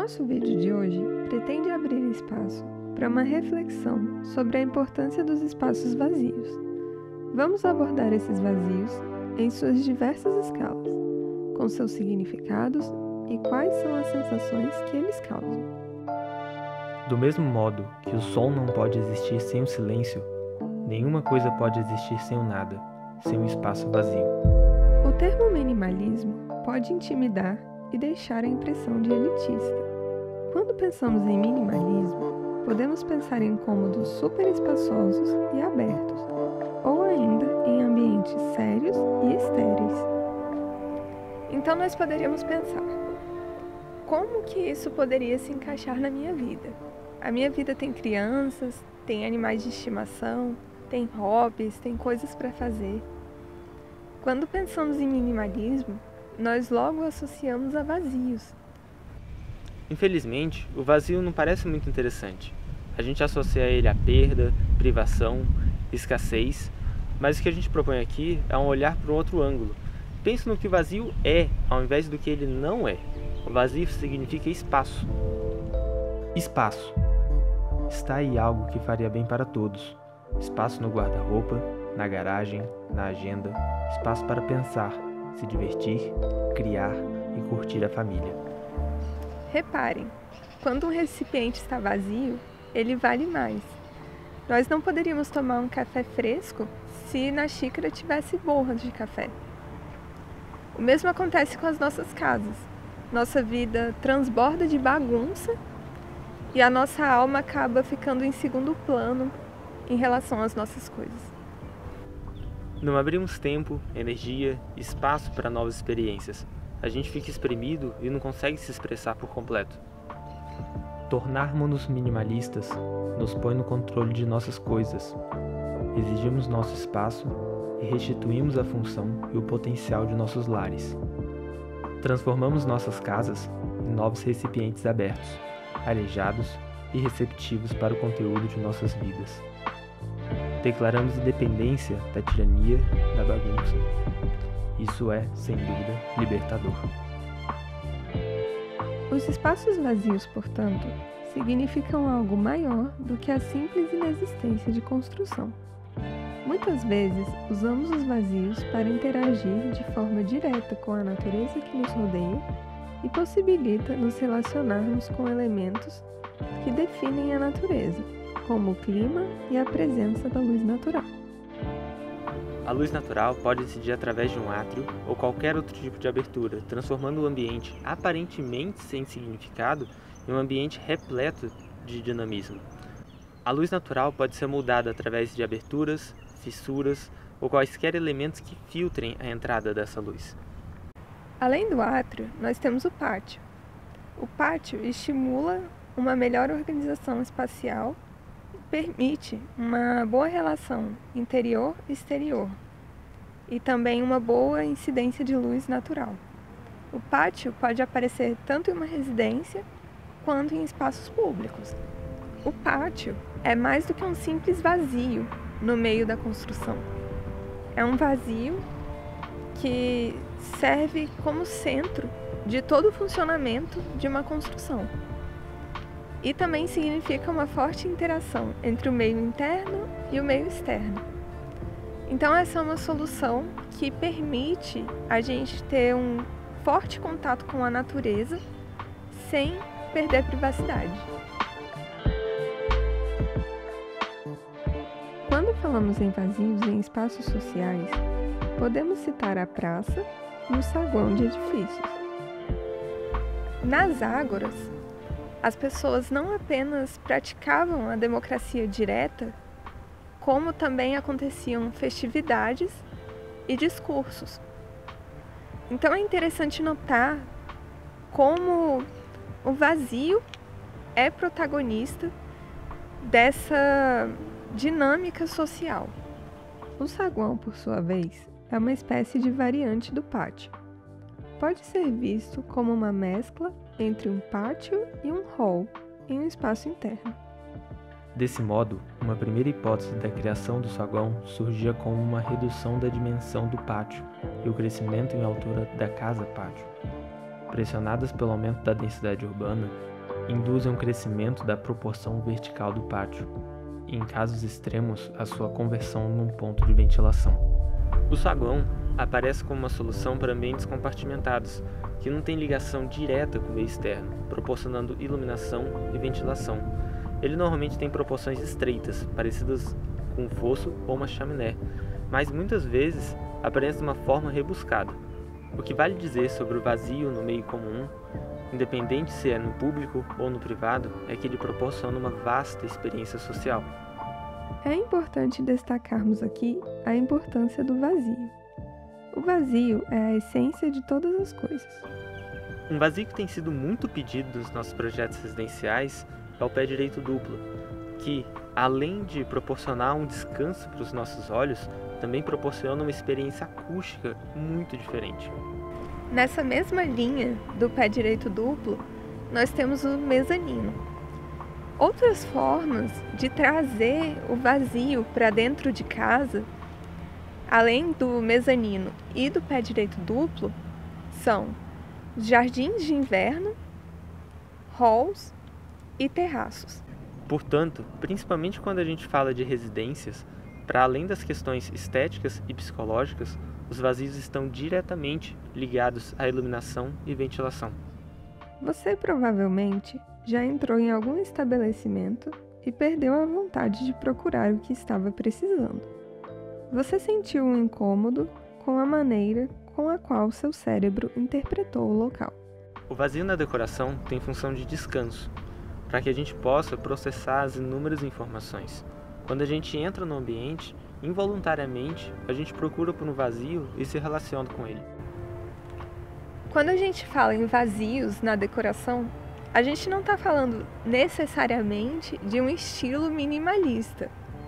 nosso vídeo de hoje pretende abrir espaço para uma reflexão sobre a importância dos espaços vazios. Vamos abordar esses vazios em suas diversas escalas, com seus significados e quais são as sensações que eles causam. Do mesmo modo que o som não pode existir sem o silêncio, nenhuma coisa pode existir sem o nada, sem um espaço vazio. O termo minimalismo pode intimidar e deixar a impressão de elitista. Quando pensamos em minimalismo, podemos pensar em cômodos super espaçosos e abertos, ou ainda em ambientes sérios e estéreis. Então nós poderíamos pensar, como que isso poderia se encaixar na minha vida? A minha vida tem crianças, tem animais de estimação, tem hobbies, tem coisas para fazer. Quando pensamos em minimalismo, nós logo associamos a vazios. Infelizmente, o vazio não parece muito interessante. A gente associa ele a perda, privação, escassez, mas o que a gente propõe aqui é um olhar para um outro ângulo. Pense no que o vazio é, ao invés do que ele não é. O vazio significa espaço. Espaço. Está aí algo que faria bem para todos. Espaço no guarda-roupa, na garagem, na agenda, espaço para pensar, se divertir, criar e curtir a família. Reparem, quando um recipiente está vazio, ele vale mais. Nós não poderíamos tomar um café fresco se na xícara tivesse borras de café. O mesmo acontece com as nossas casas. Nossa vida transborda de bagunça e a nossa alma acaba ficando em segundo plano em relação às nossas coisas. Não abrimos tempo, energia, espaço para novas experiências. A gente fica espremido e não consegue se expressar por completo. Tornarmos-nos minimalistas nos põe no controle de nossas coisas. Exigimos nosso espaço e restituímos a função e o potencial de nossos lares. Transformamos nossas casas em novos recipientes abertos, arejados e receptivos para o conteúdo de nossas vidas. Declaramos independência da tirania, da bagunça. Isso é, sem dúvida, libertador. Os espaços vazios, portanto, significam algo maior do que a simples inexistência de construção. Muitas vezes, usamos os vazios para interagir de forma direta com a natureza que nos rodeia e possibilita nos relacionarmos com elementos que definem a natureza, como o clima e a presença da luz natural. A luz natural pode incidir através de um átrio ou qualquer outro tipo de abertura, transformando o ambiente aparentemente sem significado em um ambiente repleto de dinamismo. A luz natural pode ser moldada através de aberturas, fissuras ou quaisquer elementos que filtrem a entrada dessa luz. Além do átrio, nós temos o pátio. O pátio estimula uma melhor organização espacial e permite uma boa relação interior-exterior e também uma boa incidência de luz natural. O pátio pode aparecer tanto em uma residência quanto em espaços públicos. O pátio é mais do que um simples vazio no meio da construção. É um vazio que serve como centro de todo o funcionamento de uma construção. E também significa uma forte interação entre o meio interno e o meio externo. Então essa é uma solução que permite a gente ter um forte contato com a natureza sem perder a privacidade. Quando falamos em vazios em espaços sociais, podemos citar a praça e o saguão de edifícios. Nas ágoras, as pessoas não apenas praticavam a democracia direta, como também aconteciam festividades e discursos. Então é interessante notar como o vazio é protagonista dessa dinâmica social. O saguão, por sua vez, é uma espécie de variante do pátio. Pode ser visto como uma mescla entre um pátio e um hall em um espaço interno. Desse modo, uma primeira hipótese da criação do saguão surgia como uma redução da dimensão do pátio e o crescimento em altura da casa-pátio. Pressionadas pelo aumento da densidade urbana, induzem um crescimento da proporção vertical do pátio e, em casos extremos, a sua conversão num ponto de ventilação. O saguão aparece como uma solução para ambientes compartimentados, que não têm ligação direta com o meio externo, proporcionando iluminação e ventilação. Ele normalmente tem proporções estreitas, parecidas com um fosso ou uma chaminé, mas muitas vezes aparece de uma forma rebuscada. O que vale dizer sobre o vazio no meio comum, independente se é no público ou no privado, é que ele proporciona uma vasta experiência social. É importante destacarmos aqui a importância do vazio. O vazio é a essência de todas as coisas. Um vazio que tem sido muito pedido nos nossos projetos residenciais é o pé direito duplo, que, além de proporcionar um descanso para os nossos olhos, também proporciona uma experiência acústica muito diferente. Nessa mesma linha do pé direito duplo, nós temos o mezanino. Outras formas de trazer o vazio para dentro de casa, além do mezanino e do pé direito duplo, são jardins de inverno, halls e terraços. Portanto, principalmente quando a gente fala de residências, para além das questões estéticas e psicológicas, os vazios estão diretamente ligados à iluminação e ventilação. Você provavelmente já entrou em algum estabelecimento e perdeu a vontade de procurar o que estava precisando. Você sentiu um incômodo com a maneira com a qual seu cérebro interpretou o local. O vazio na decoração tem função de descanso, para que a gente possa processar as inúmeras informações. Quando a gente entra no ambiente, involuntariamente, a gente procura por um vazio e se relaciona com ele. Quando a gente fala em vazios na decoração, a gente não está falando necessariamente de um estilo minimalista.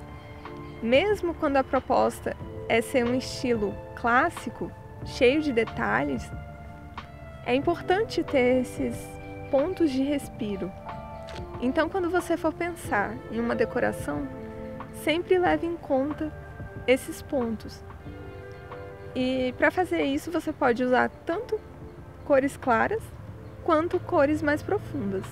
Mesmo quando a proposta é ser um estilo clássico, cheio de detalhes, é importante ter esses pontos de respiro. Então, quando você for pensar em uma decoração, sempre leve em conta esses pontos. E para fazer isso, você pode usar tanto cores claras quanto cores mais profundas.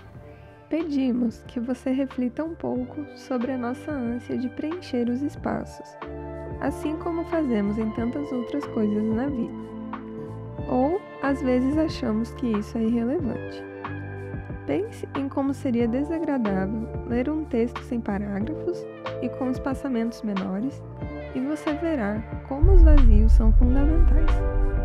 Pedimos que você reflita um pouco sobre a nossa ânsia de preencher os espaços, assim como fazemos em tantas outras coisas na vida. Ou, às vezes, achamos que isso é irrelevante. Pense em como seria desagradável ler um texto sem parágrafos e com espaçamentos menores, e você verá como os vazios são fundamentais.